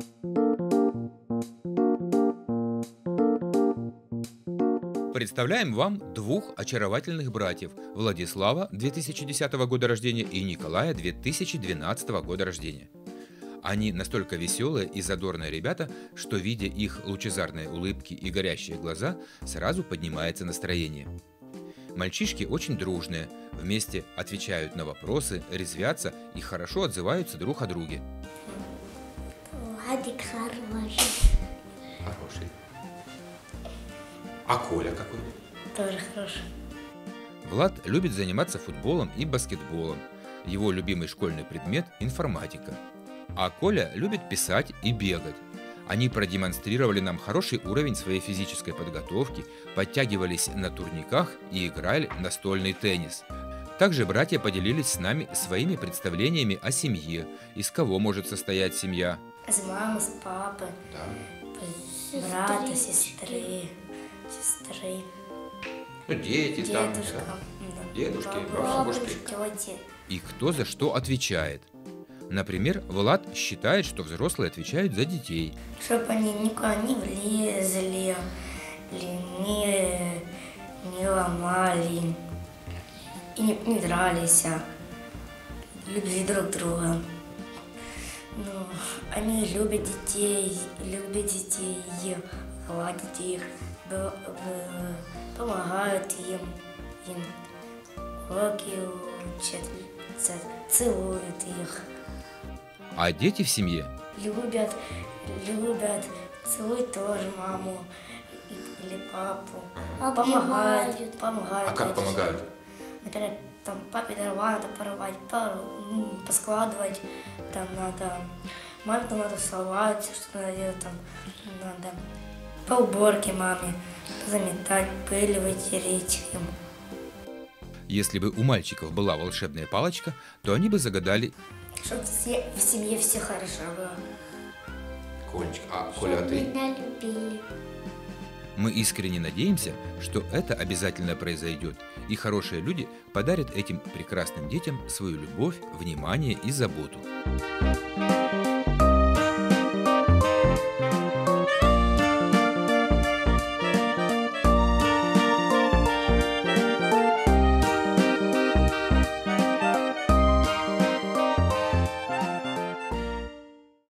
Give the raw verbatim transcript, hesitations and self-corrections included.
Представляем вам двух очаровательных братьев: Владислава, две тысячи десятого года рождения, и Николая, две тысячи двенадцатого года рождения. Они настолько веселые и задорные ребята, что, видя их лучезарные улыбки и горящие глаза, сразу поднимается настроение. Мальчишки очень дружные, вместе отвечают на вопросы, резвятся и хорошо отзываются друг о друге. Владик хороший. Хороший. А Коля какой? Тоже хороший. Влад любит заниматься футболом и баскетболом. Его любимый школьный предмет – информатика. А Коля любит писать и бегать. Они продемонстрировали нам хороший уровень своей физической подготовки, подтягивались на турниках и играли в настольный теннис. Также братья поделились с нами своими представлениями о семье, из кого может состоять семья. С мамы, с папы, Да. брата, сестры, сестры, Ну, дети, там, дедушка, да. да, Дедушки, бабушки, бабушки. тети. И кто за что отвечает. Например, Влад считает, что взрослые отвечают за детей. Чтоб они никуда не влезли, или не, не ломали, и не, не дрались, а любили друг друга. Ну, они любят детей, любят детей, гладят их, б- б- помогают им, им уроки учат, ц- целуют их. А дети в семье Любят, любят, целуют тоже маму или папу. Помогают, помогают. А как это помогают? же. Например, там папе дрова надо порвать, пор- м, поскладывать, там надо, маме там надо салат, что надо делать, там надо по уборке маме, заметать, пыль вытереть им. Если бы у мальчиков была волшебная палочка, то они бы загадали... Чтобы все, в семье все хорошо было. Колечка, а Чтоб меня любили. Мы искренне надеемся, что это обязательно произойдет, и хорошие люди подарят этим прекрасным детям свою любовь, внимание и заботу.